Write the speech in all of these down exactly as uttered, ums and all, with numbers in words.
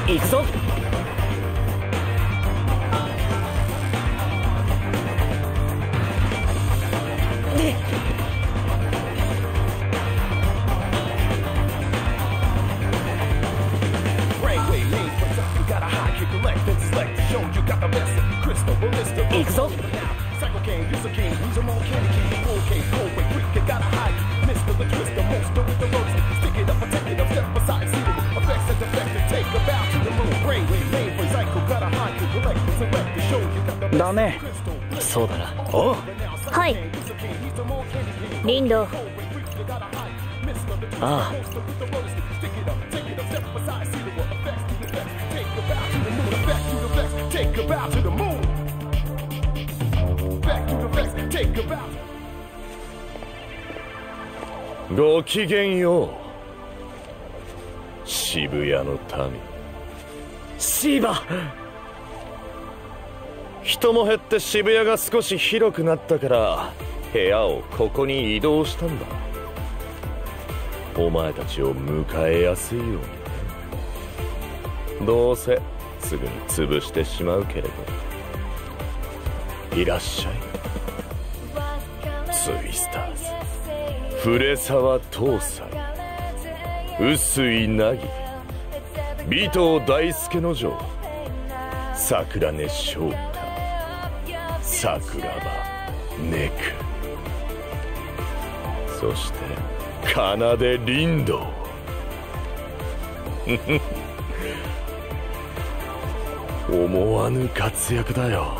行くぞ。行くぞ。 ダメ。 そうだな。 おう。 はい。リンド。 ああ。 ごきげんよう、渋谷の民。 シーバ。 人も減って渋谷が少し広くなったから部屋をここに移動したんだ。お前たちを迎えやすいようにね。どうせすぐに潰してしまうけれど。いらっしゃい。ツイスターズ、古沢東西、臼井凪、尾藤大輔の城、桜根翔太、桜庭ネク、そして奏林道。思わぬ活躍だよ。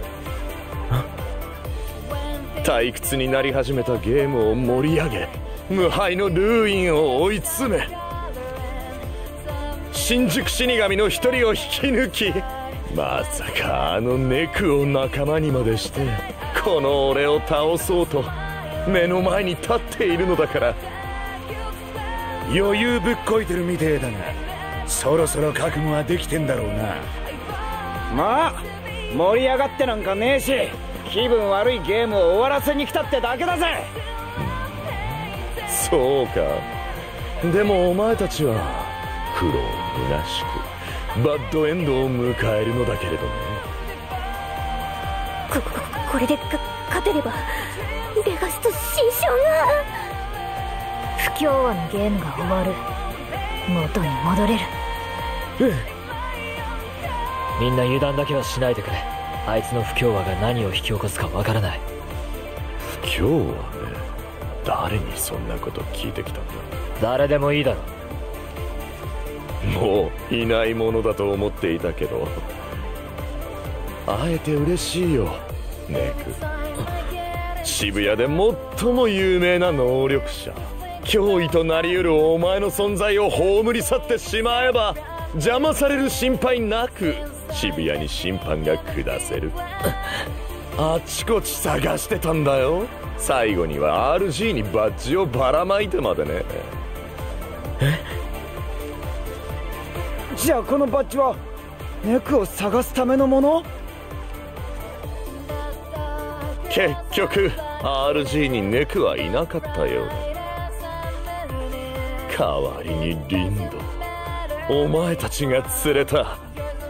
退屈になり始めたゲームを盛り上げ、無敗のルーインを追い詰め、新宿死神の一人を引き抜き、まさかあのネクを仲間にまでしてこの俺を倒そうと目の前に立っているのだから。 余裕ぶっこいてるみてえだが、そろそろ覚悟はできてんだろうな。まあ盛り上がってなんかねえし、気分悪いゲームを終わらせに来たってだけだぜ。 そうか。でもお前たちは苦労虚しくバッドエンドを迎えるのだけれどね。 こここれでか勝てればレガスと新章が。不協和のゲームが終わる。元に戻れる。 うん。みんな油断だけはしないでくれ。あいつの不協和が何を引き起こすかわからない。 不協和ね。誰にそんなこと聞いてきたんだ。 誰でもいいだろ。 もういないものだと思っていたけど、会えて嬉しいよネク。渋谷で最も有名な能力者、脅威となりうるお前の存在を葬り去ってしまえば邪魔される心配なく渋谷に審判が下せる。あちこち探してたんだよ。最後には アールジー にバッジをばらまいてまでね。 え？じゃあこのバッジはネクを探すためのもの？ 結局 アールジー にネクはいなかったようだ。代わりにリンド、お前たちが連れた。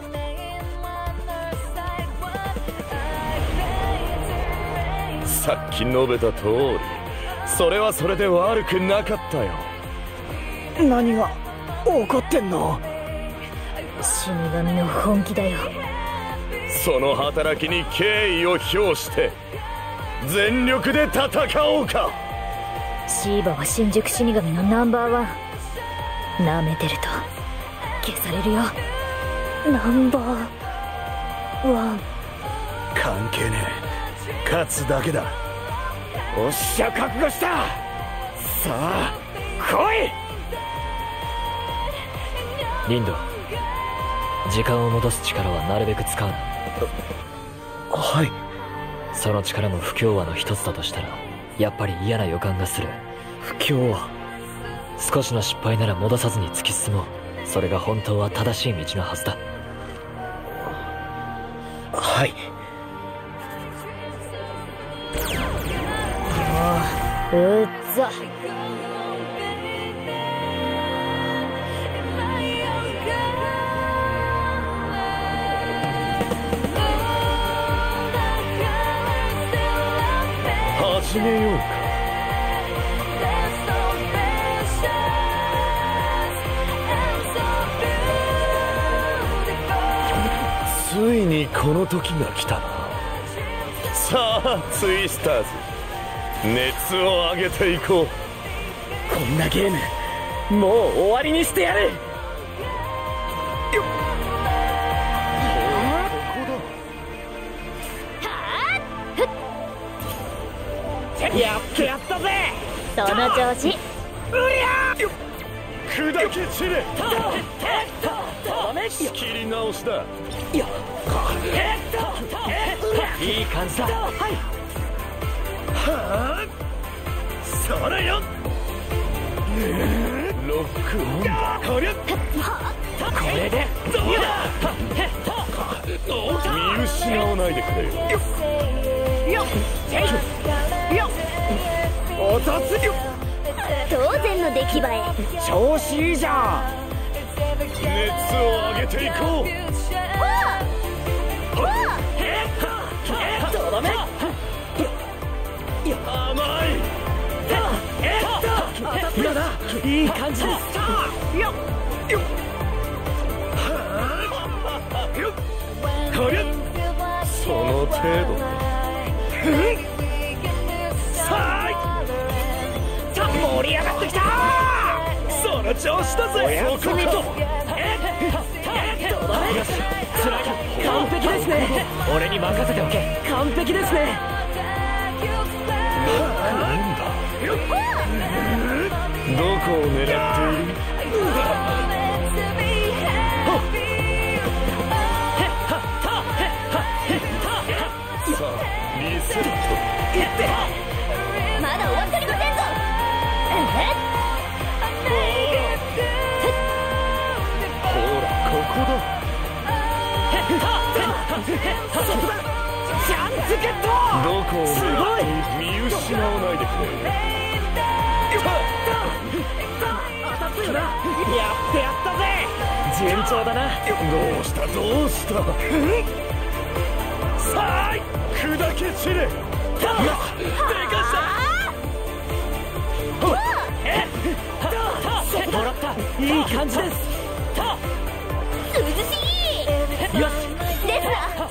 さっき述べた通り、それはそれで悪くなかったよ。 何が起こってんの？ 死神の本気だよ。 その働きに敬意を表して全力で戦おうか。 シーバは新宿死神のナンバーワン。なめてると消されるよ。ナンバーワン。 関係ねえ、勝つだけだ。おっしゃ覚悟した。さあ来い。 リンド、時間を戻す力はなるべく使うな。 はい。 その力も不協和の一つだとしたらやっぱり嫌な予感がする。 不協和。 少しの失敗なら戻さずに突き進もう。それが本当は正しい道のはずだ。 はい。 うっざ。 始めようか。ついにこの時が来たな。さあツイスターズ、熱を上げていこう。 こんなゲームもう終わりにしてやる。よっ、やってやったぜ。 その調子。 うりゃー、 砕け散れ。仕切り直しだ。 いい感じだ。 はあ、それよ。 ロックオンだ。 こりゃ、これでどうだ。 見失わないでくれよ。 よっよっ、落とすよ。 当然の出来栄え。 調子いいじゃん。 熱を上げていこう。 とどめ。 甘い。 今だ、いい感じです。よっよっ、よっ、こりゃ、 その程度。 さあ盛り上がってきた。その調子だぜ。おやすみと。 よし、つなぎ完璧ですね。俺に任せておけ。完璧ですね。 どこを狙っている？さあリセット。 まだ終わっておりませんぞ。 ほらここだ。 チャンスゲット。 どこを狙って見失わないでくれ。 やってやったぜ。 順調だな。 どうしたどうした。さあ砕け散れ。 でかもらった。いい感じです。 涼しい。 よし、 です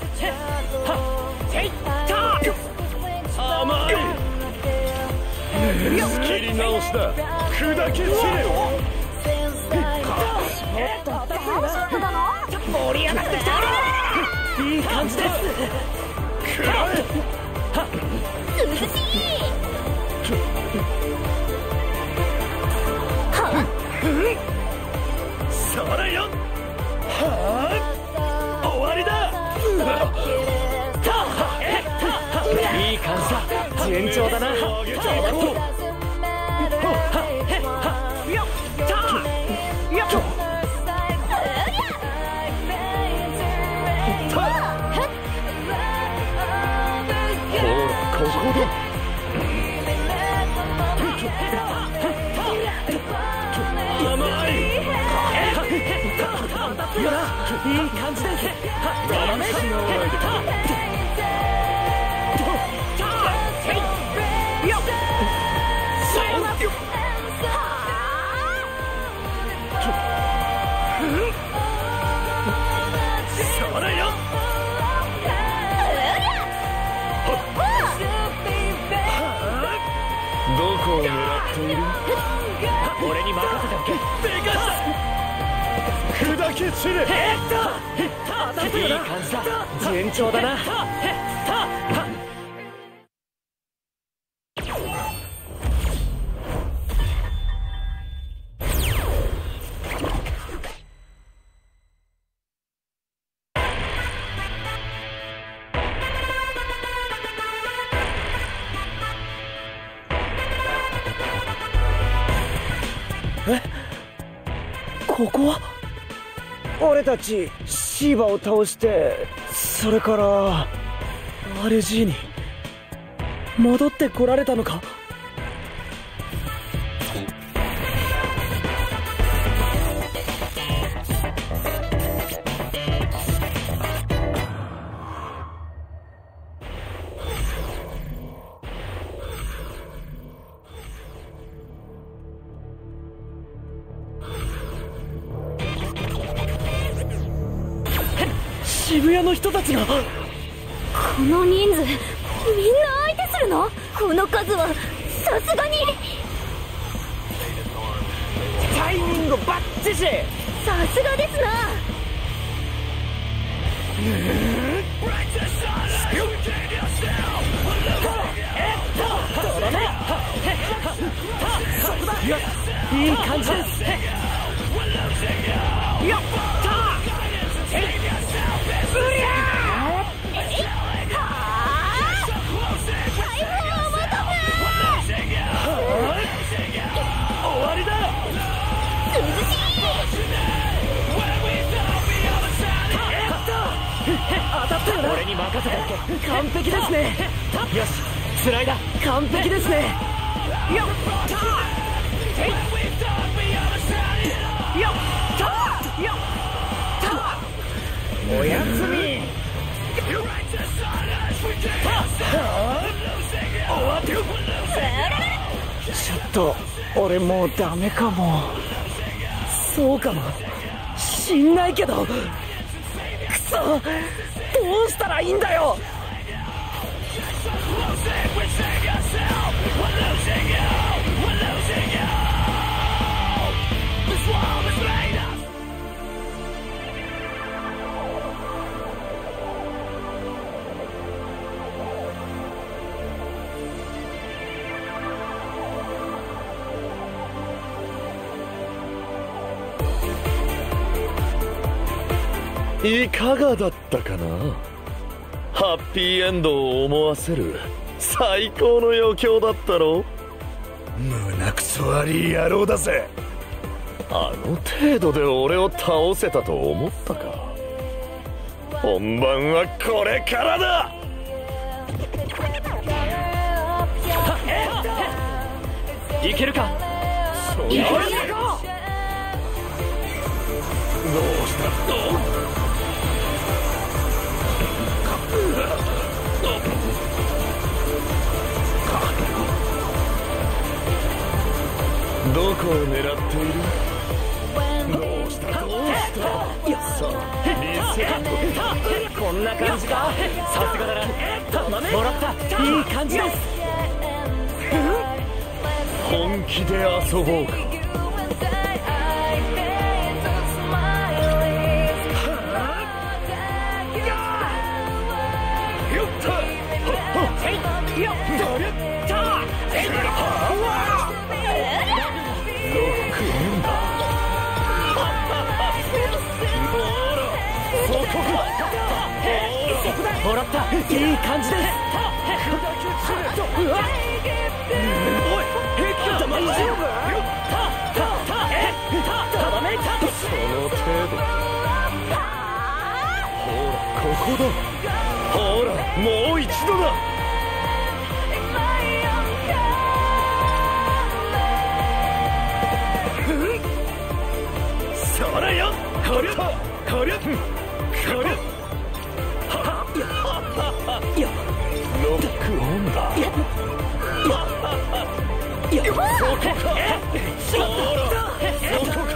な。 甘い。仕切り直しだ。砕け散れ。 盛り上がってきた。 いい感じです。 くらえ。 涼しい。 それよ。はあ、終わりだ。 いい感じだ。順調だな。 上げていこう。ここだ。甘い。 いい感じです。 それよ。 どこを狙っている？ 俺に任せておけ。 でかした。 砕け散れ。 いい感じだ。順調だな。 ここは？俺たちシーバを倒して、それからアルジーに戻ってこられたのか？ 渋谷の人たちが。 この人数みんな相手するの？この数はさすがに。 タイミングバッチシ。 さすがですな。 いい感じです。やったー。うりゃ終わりだ。 涼しい。 当たったよな。俺に任せて。完璧ですね。よし、つないだ。完璧ですね。よったー。よったー。よったー。おやすみ。終わってる。ちょっと俺もうダメかも。そうかもしんないけど。くそ、どうしたらいいんだよ。 いかがだったかな。ハッピーエンドを思わせる最高の余興だったろ。 胸くそ悪い野郎だぜ。 あの程度で俺を倒せたと思ったか。本番はこれからだ。 いけるか。 いけるか。どうしたどうどこを狙っている。どうしたどうしたさあリセット。 こんな感じか。さすがだな。もらった。いい感じです。 本気で遊ぼうか。 もらった。いい感じです。おい、平気か。大丈夫。 その程度。ほらここだ。ほらもう一度だ。それよ。こりゃこりゃこりゃ。ロックオンだ。そこか。そこか。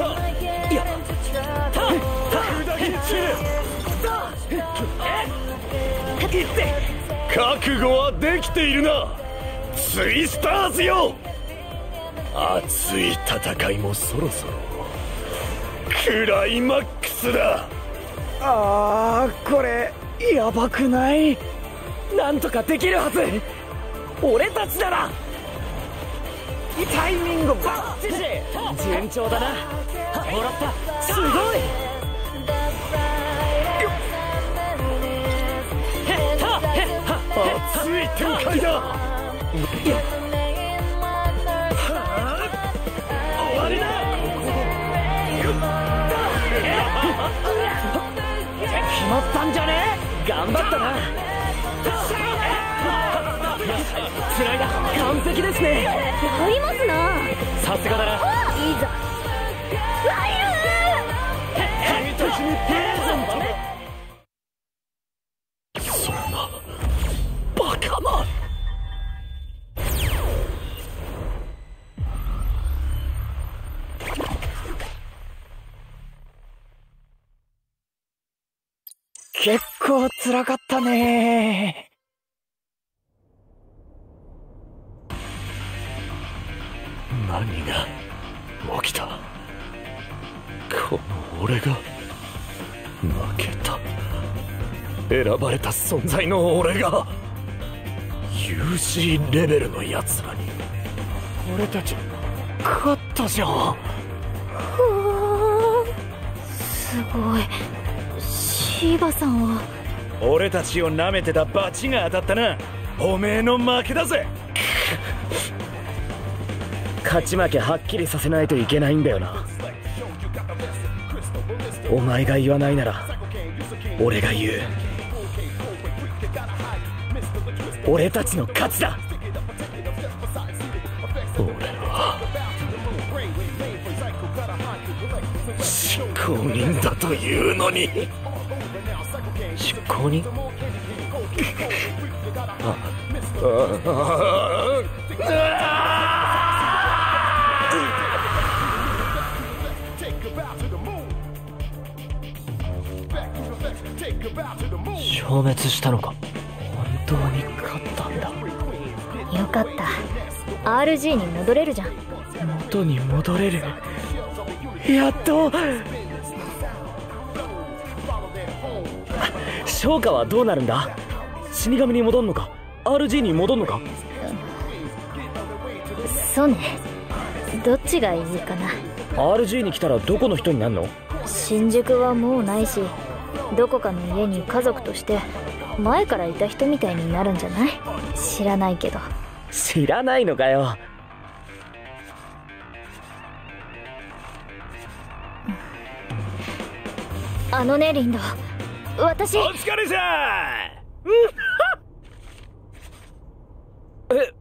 覚悟はできているな、ツイスターズよ。熱い戦いもそろそろクライマックスだ。 あー、これやばくない？なんとかできるはず。俺たちなら。タイミングバッチシ。順調だな。もらった。すごい。 熱い展開だ。終わりだ。 決まったんじゃね？頑張ったな。つないだ。完璧ですね。 やりますな。 さすがだな。 いざファイ君たちにプレゼント。 そんなバカな。 結構辛かったね。 何が起きた。この俺が負けた。選ばれた存在の俺が ユージー レベルのやつらに。 俺たち勝ったじゃん。 うわすごい。シーバさんは。 俺たちを舐めてたバチが当たったな。おめえの負けだぜ。勝ち負けはっきりさせないといけないんだよな。お前が言わないなら俺が言う。俺たちの勝ちだ。 俺は執行人だというのに。 執行人？ ああ消滅したのか。本当に勝ったんだ。 よかった。 アールジー に戻れるじゃん。 元に戻れる。やっと。昇華はどうなるんだ。死神に戻んのか アールジー に戻んのか。 そうね、どっちがいいかな。 アールジー に来たらどこの人になるの。 新宿はもうないし、どこかの家に家族として前からいた人みたいになるんじゃない。知らないけど。 知らないのかよ。 あのねリンド、私。 お疲れさーえ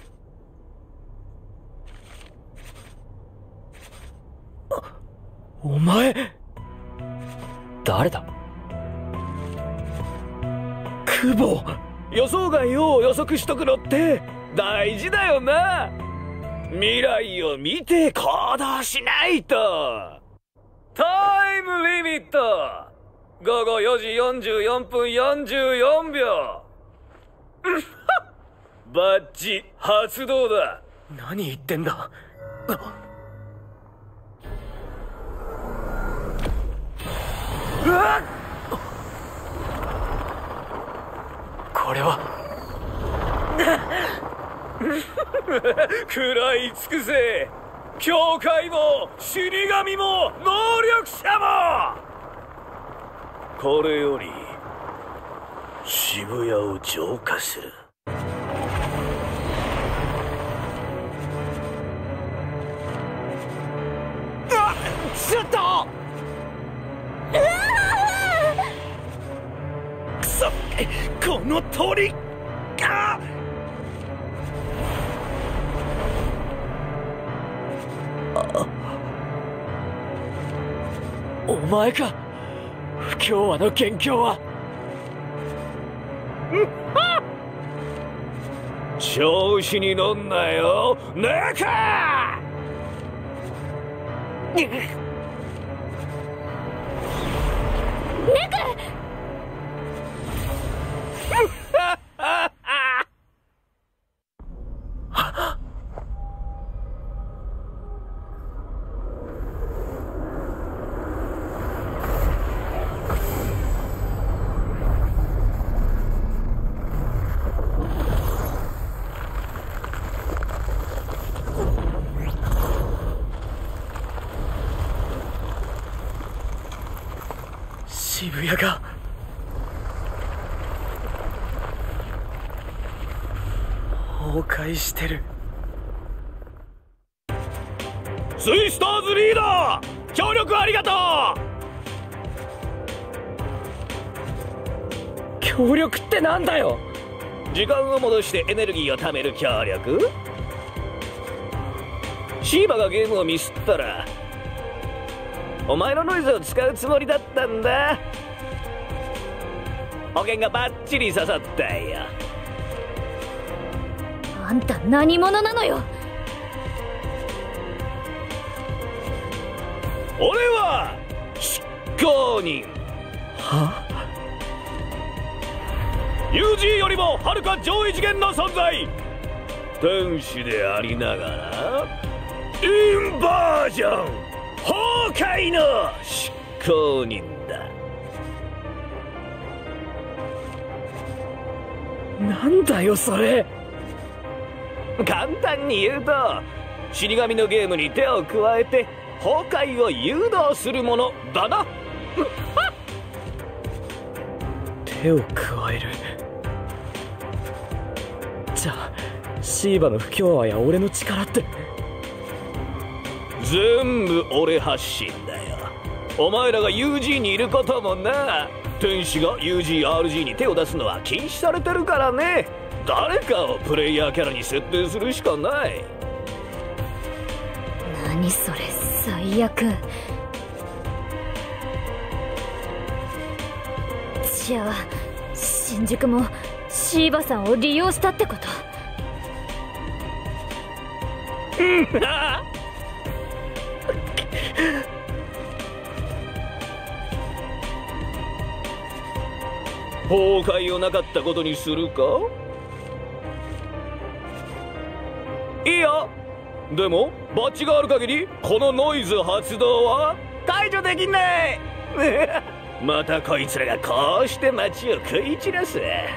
お前誰だ。久保。予想外を予測しとくのって大事だよな。未来を見て行動しないと。タイムリミットごごよじよんじゅうよんぷんよんじゅうよんびょう。バッジ発動だ。何言ってんだ。うわっ、これは食らい尽くせ。教会も死神も能力者も。これより渋谷を浄化する。あっ、ちょっと。くそ、この鳥が。お前か、不協和の元凶は。調子に乗んなよ、ネカ。ネク。渋谷が崩壊してる。ツイスターズリーダー、協力ありがとう。協力ってなんだよ。時間を戻してエネルギーを貯める協力。シーバがゲームをミスったらお前のノイズを使うつもりだったんだ。保険がバッチリ刺さったよ。 あんた何者なのよ。 俺は執行人。は？ ユージー よりもはるか上位次元の存在、天使でありながらインバージョン崩壊の執行人だ。 なんだよそれ。 簡単に言うと、死神のゲームに手を加えて崩壊を誘導するものだな。 手を加える。じゃあシーバの不協和や俺の力って全部俺発信だよ。お前らが ユージー にいることもな。天使が ユージーアールジー に手を出すのは禁止されてるからね。誰かをプレイヤーキャラに設定するしかない。 何それ、最悪。じゃあ新宿もシーバさんを利用したってこと？ うん崩壊をなかったことにするか？いいよ。でもバッジがある限りこのノイズ発動は解除できない。またこいつらがこうして街を食い散らす。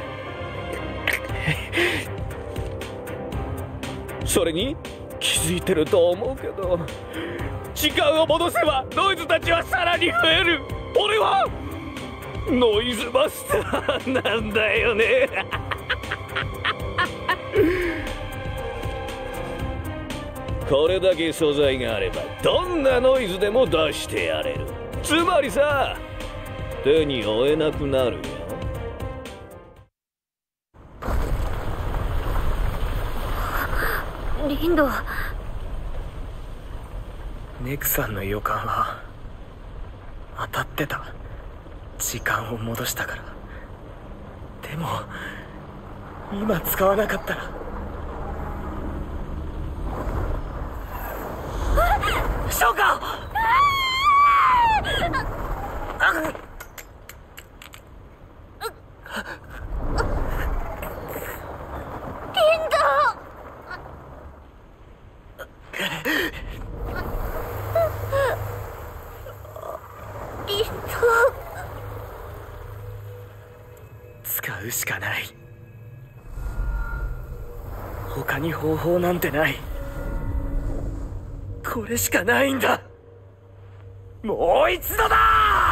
それに気づいてると思うけど、時間を戻せばノイズたちはさらに増える。俺はノイズマスターなんだよね。これだけ素材があればどんなノイズでも出してやれる。つまりさ、手に負えなくなるよ。 リンド。 ネクさんの予感は当たってた。時間を戻したから。でも今使わなかったら。召喚！使うしかない。他に方法なんてない。これしかないんだ。もう一度だー！